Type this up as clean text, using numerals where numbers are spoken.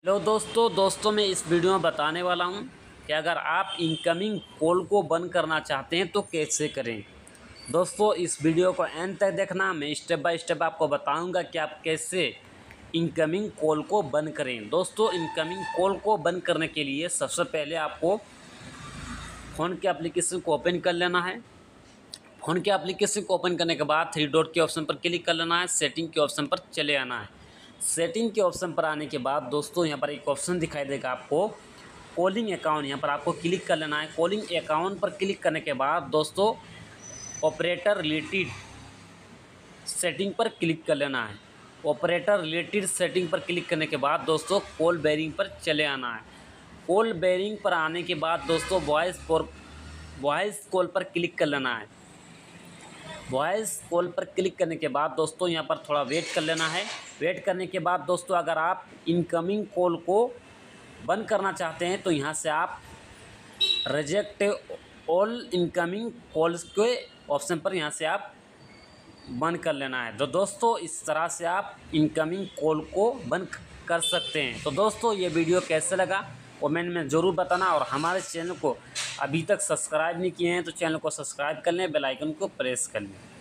Hello दोस्तों मैं इस वीडियो में बताने वाला हूं कि अगर आप इनकमिंग कॉल को बंद करना चाहते हैं तो कैसे करें। दोस्तों इस वीडियो को एंड तक देखना, मैं स्टेप बाय स्टेप आपको बताऊंगा कि आप कैसे इनकमिंग कॉल को बंद करें। दोस्तों इनकमिंग कॉल को बंद करने के लिए सबसे पहले आपको फ़ोन के एप्लीकेशन को ओपन कर लेना है। फ़ोन के एप्लीकेशन को ओपन करने के बाद थ्री डॉट के ऑप्शन पर क्लिक कर लेना है, सेटिंग के ऑप्शन पर चले आना है। सेटिंग के ऑप्शन पर आने के बाद दोस्तों यहाँ पर एक ऑप्शन दिखाई देगा आपको कॉलिंग अकाउंट, यहाँ पर आपको क्लिक कर लेना है। कॉलिंग अकाउंट पर क्लिक करने के बाद दोस्तों ऑपरेटर रिलेटेड सेटिंग पर क्लिक कर लेना है। ऑपरेटर रिलेटेड सेटिंग पर क्लिक करने के बाद दोस्तों कॉल बेयरिंग पर चले आना है। कॉल बेयरिंग पर आने के बाद दोस्तों वॉइस कॉल पर क्लिक कर लेना है। वॉइस कॉल पर क्लिक करने के बाद दोस्तों यहाँ पर थोड़ा वेट कर लेना है। वेट करने के बाद दोस्तों अगर आप इनकमिंग कॉल को बंद करना चाहते हैं तो यहाँ से आप रिजेक्ट ऑल इनकमिंग कॉल्स के ऑप्शन पर यहाँ से आप बंद कर लेना है। तो दोस्तों इस तरह से आप इनकमिंग कॉल को बंद कर सकते हैं। तो दोस्तों ये वीडियो कैसे लगा कमेंट में ज़रूर बताना, और हमारे चैनल को अभी तक सब्सक्राइब नहीं किए हैं तो चैनल को सब्सक्राइब कर लें, बेल आइकन को प्रेस कर लें।